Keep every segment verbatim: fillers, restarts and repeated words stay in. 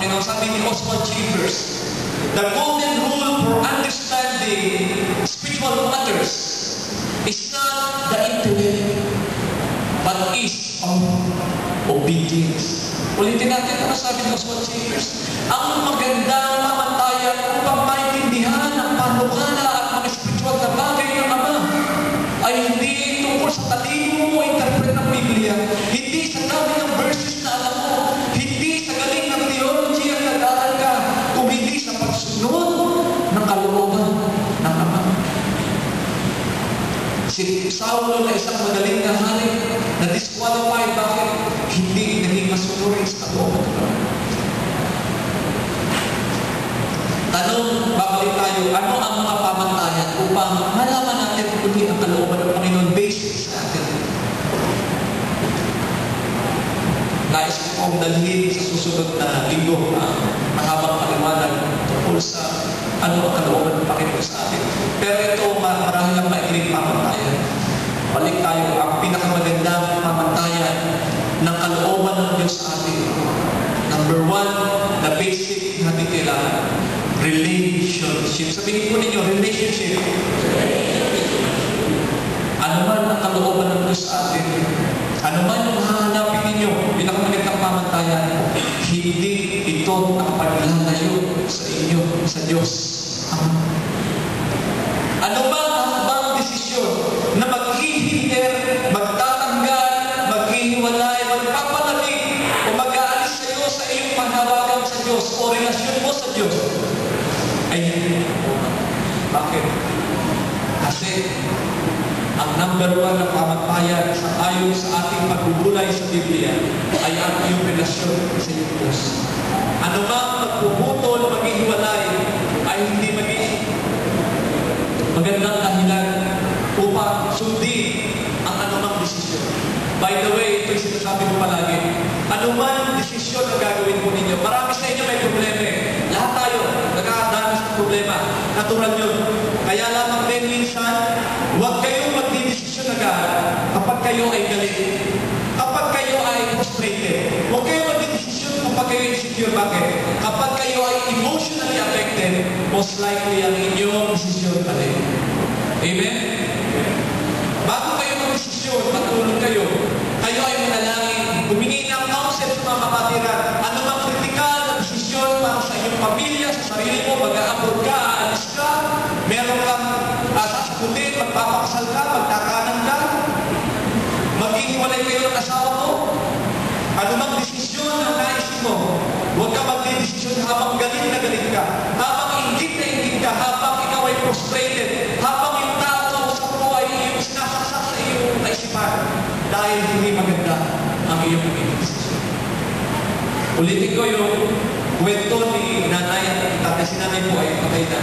Panginoon. Sabi ni Oswald Chambers, the golden rule for understanding spiritual matters is not the intellect, but is of obedience. Ulitin natin ano sabi ni Oswald Chambers. Ang magandang pamantayan upang maintindihan ang panukala at mga spiritual na bagay ng Ama ay hindi tungkol sa talino mo interpret ng Biblia, hindi sa dami ng verses na alam mo, hindi sa galing ng theology ang nag-aaral ka, kung hindi sa pagsunod ng kalooban ng Ama. Si Saulo na isang magaling na hari na disqualified, bakit? Hindi naging masunurin sa kalooban ng Ama. Tanong, babalik tayo, ano ang mga pamantayan upang malaman natin kung hindi ang kalooban ng Panginoon based sa atin? Nais ko pong dalhin sa susunod na linggo ang mahabang paliwanag tungkol sa ano ang kalooban ng Panginoon sa atin. Pero ito, marahil lang maikling pamantayan. Balik tayo, ang pinakamagandang pamantayan ng kalooban ng Diyos sa atin. Number one, the basic natin kailangan. Relationship. Sabihin po ninyo, relationship. Ano man ang kalooban ng Diyos sa atin, ano man ang hahanapin ninyo, pinakamagandang pamantayan, hindi ito ang paglalayo sa inyo, sa Diyos. Ano ba ang bang desisyon na maghihinder, magtatanggal, maghihiwalay, magpapalating, o mag-aalis sa iyo sa iyong panghawagan sa Diyos o relasyon mo sa Diyos? Ay, bakit? Kasi ang number one na pamantayan sa ayon sa ating pagbubulay sa Biblia ay ang iyong relasyon sa iyong Diyos. Ano bang magpuputol, maghihiwalay, ay hindi maging magandang dahilan upang sundin ang anumang desisyon. By the way, ito'y sinasabi ko palagi, anuman desisyon na gagawin po ninyo, marami sa inyo may problema eh. Lahat tayo, nagkakadanas ng problema. Natural yun. Kaya lamang din minsan, huwag kayong magdidesisyon agad kapag kayo ay galit. Kapag kayo ay frustrated. Huwag kayong magdidesisyon kapag kayo insecure. Bakit? Kapag kayo ay emotionally affected, most likely ang inyong desisyon galit. Amen? Bago kayo mag-desisyon, matulog kayo, kayo ay manalangin, humingi ng counsel sa mga kapatiran, ano bang kritikal na desisyon para sa iyong pamilya, sa sarili mo, mag-aabot ka, aalis ka, meron kang uh, sasagutin, magpapakasal ka, magtakanan ka, maghihiwalay kayo ng asawa mo, ano bang desisyon na nais mo, huwag ka mag-desisyon habang galit na galit ka, habang ingit na ingit ka, habang ikaw ay frustrated, habang yung tao sa mo ay iyong sinasaksak sa iyong kaisipan, dahil hindi maganda ang iyong magiging desisyon. Ulitin ko yung kwento ni nanay at tatay. Si nanay po ay patay na.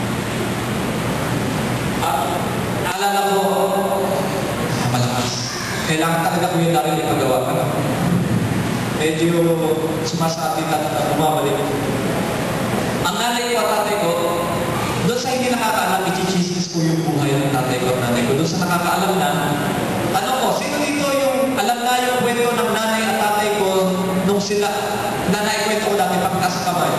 At naalala ko, malakas. Kailangan talaga ko yung narin ipagawa ka na. Medyo sumasakit at bumabalik. Ang nanay ko at tatay ko, doon sa hindi nakakaalam, i-chismis ko yung buhay ng tatay ko at nanay ko. Doon sa nakakaalam na, ano ko, sino dito yung alam na yung kwento ng nanay at tatay ko nung sila, nanay kwento ko dati pagkasa kamay.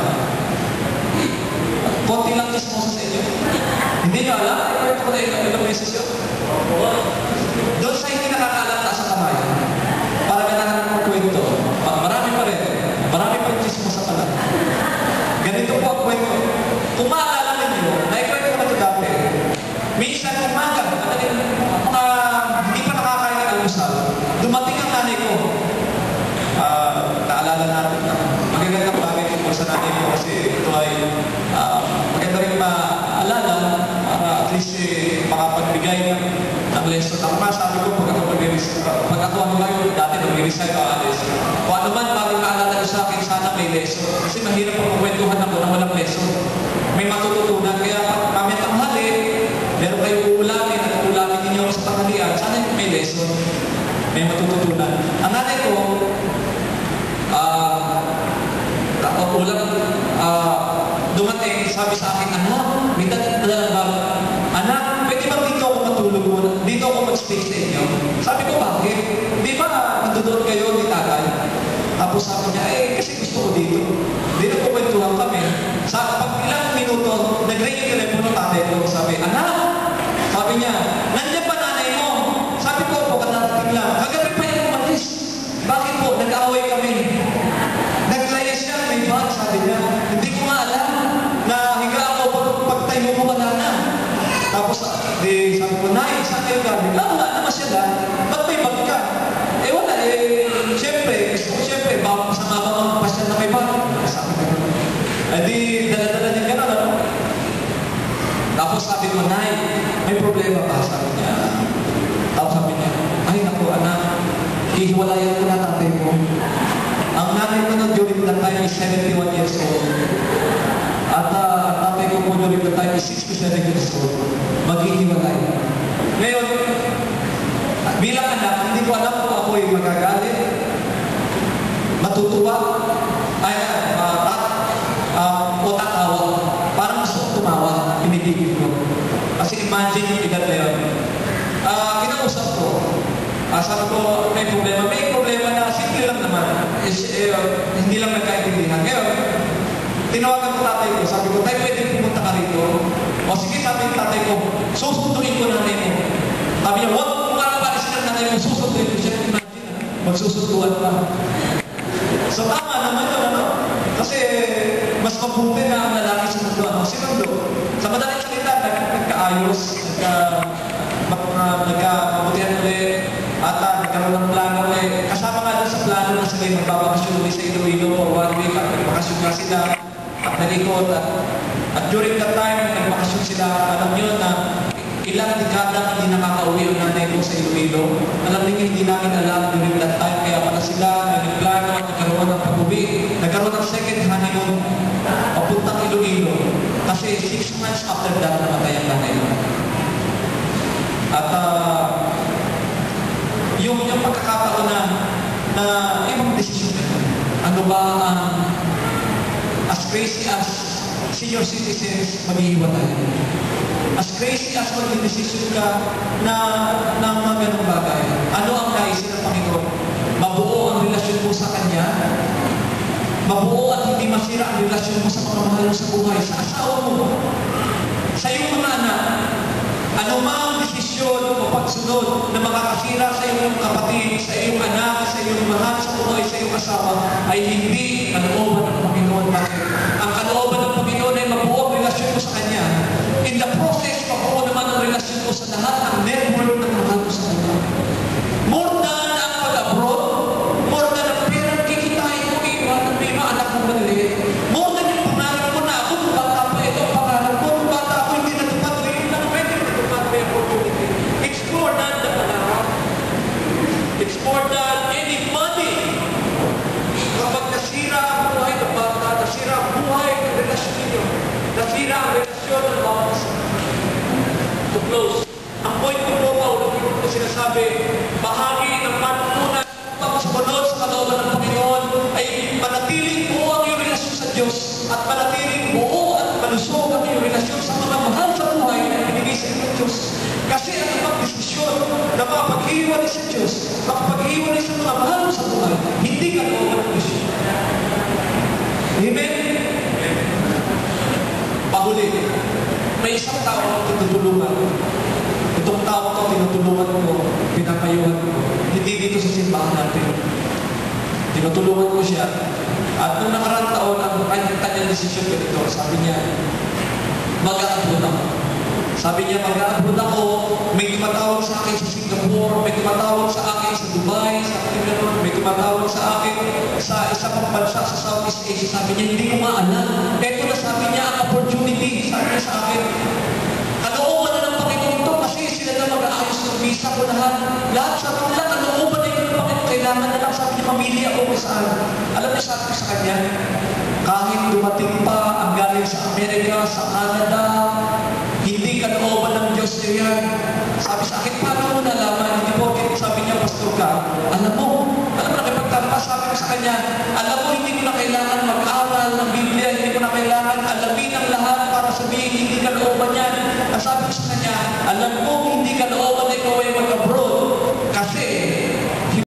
Konti lang chismosa sa inyo. Hindi nyo alam? Kwento ko na yung ilang beses yun. Doon sa hindi nakakaalam taas sa kamay, para ganahan ng kwento, marami pa rin. Marami pa rin chismosa pala. Ganito po ang kwento. Kung maalala ninyo, naikwento ko na ito dati. Minsan umaga, madaling mga hindi pa nakakain ng almusal, dumating ang nanay ko. Uh, naalala natin na magagandang bagay tungkol sa nanay ko kasi ito ay uh, maganda rin maalala para at least eh, makapagbigay ng, ng lesson. Ako nga sabi ko, pag ako mag-resign, pag ako ang ngayon, dati nag-resign ako alis. Kung ano man, parang naalala ko sa akin, sana may lesson. Kasi mahirap ang kwentuhan ako na walang lesson. May matututunan. Kaya pag mamaya tanghali, meron kayong uulamin at uulamin ninyo sa tanghalian, sana may lesson. May matututunan. Ang nanay ko, ah, uh, ulang, uh, dumating, sabi sa akin, anak, may dadalang ba? Anak, pwede ba dito ako matulog muna? Dito ako mag-stay sa inyo? Sabi ko, bakit? Di ba, nandun kayo ni tatay? Tapos sabi niya, eh, kasi gusto ko dito. Dito time is seventy-one years old. At uh, ang tatay ko po during the time is sixty-seven years old. Maghihiwalay. Ngayon, bilang anak, hindi ko alam kung ako ay magagalit, matutuwa, ay, uh, uh, uh, o tatawa. Parang gusto kong tumawa, pinipigil ko. Kasi imagine yung edad na yun. Uh, kinausap ko, uh, sabi ko, may problema. May problema na simple lang naman. Is, eh, hindi lang nagkaintindihan. Ngayon, tinawagan ko tatay ko, sabi ko, tayo pwede pumunta ka rito. O sige, sabi ng tatay ko, susunduin ko nanay mo. Sabi niya, huwag kung makapalisin ng nanay mo, susunduin ko siya. Imagine, magsusunduan pa. So tama naman yun, ano? Kasi mas mabuti na ang lalaki sa mundo, ano? Sinundo. Sa madaling salita, nagkaayos, nagka, nagkabutihan ulit, at uh, nagkaroon ng plano ulit. Kasama nga doon sa plano na sila yung magbabakasyon ulit sa Iloilo for one week at nagbakasyon nga sila at nalikot. At, at during that time, nagbakasyon sila, alam nyo na ilang dekada hindi nakakauwi ang nanay ko sa Iloilo. Alam niyo, hindi namin alam during that time, kaya pala sila nagplano, nagkaroon ng pag-uwi, nagkaroon ng second honeymoon, papuntang Iloilo. Kasi six months after that, namatay ang nanay ko. At uh, yung, yung pagkakataon na, na ibang desisyon na ano ba ang uh, as crazy as senior citizens maghihiwalay? As crazy as mag-desisyon ka na, na mga ganong bagay, ano ang naisin ng Panginoon? Mabuo ang relasyon mo sa Kanya, mabuo at hindi masira ang relasyon mo sa mga mahal mo sa buhay, sa asawa mo, sa iyong mga anak. Ano mang desisyon o pagsunod na makakasira sa iyong kapatid, sa iyong anak, sa iyong mahal sa buhay, sa iyong asawa, ay hindi kalooban ng Panginoon. Bakit? Ang kalooban ng Panginoon ay mabuo ang relasyon mo sa Kanya. In the process, mabuo naman ang relasyon mo sa lahat ng network ng mahal mo sa buhay. More than ang pag-abroad, more than ang perang kikitain mo, iwan ng may mga anak mong maliliit. More than yung pangarap mo na ako, kung bata pa ito ang pangarap mo, kung bata ako hindi natupad, ngayon lang pwede natupad may opportunity. It's more than the pangarap. It's more than any money. Kapag nasira ang buhay ng bata, nasira ang buhay ng relasyon ninyo, nasira ang relasyon ng bawat isa. To close, ang point ko po, Paulo, yung ko sinasabi, bahagi ng panuntunan pagkasunod sa kalooban ng Panginoon ay manatiling buo ang iyong relasyon sa Diyos at manatiling buo at malusog ang iyong relasyon sa mga mahal sa buhay na ibinigay sa iyong Diyos. Kasi ang ibang desisyon na makapag-iwalay sa Diyos, makapag-iwalay sa mga mahal mo sa buhay, hindi ka kalooban ng Diyos. Amen? Pahuli, may isang tao na tinutulungan. Itong tao ko, tinutulungan ko, pinapayuhan ko. Hindi dito sa simbahan natin. Tinutulungan ko siya. At nung nakarang taon, ang kanyang desisyon ko dito, sabi niya, mag-a-abroad ako. Sabi niya, mag-a-abroad ako, may tumatawag sa akin sa Singapore, may tumatawag sa akin sa Dubai, sa Lebanon, may tumatawag sa akin sa isa pang bansa sa Southeast Asia. Sabi niya, hindi ko maalam. Ito na sabi niya, ang opportunity, sabi niya sa akin. Kalooban na ng Panginoon ito kasi sila na mag-aayos ng visa ko lahat. Lahat sabi nila, kalooban na yung Panginoon. Kailangan na lang sabi niya, pamilya o kung saan. Alam niya sabi ko sa kanya, kahit dumating pa ang galing sa Amerika, sa Canada, hindi kalooban ng Diyos niya yan. Sabi sa akin, paano mo nalaman? Hindi po, sabi niya, pastor ka, alam mo, alam mo, nakipagtampas, sabi ko sa kanya, alam mo, hindi ko na kailangan mag-aral ng Biblia, hindi ko na kailangan alamin ang lahat para sabihin, hindi kalooban yan. At sabi ko sa kanya, alam mo, hindi kalooban na ikaw ay mag-abroad.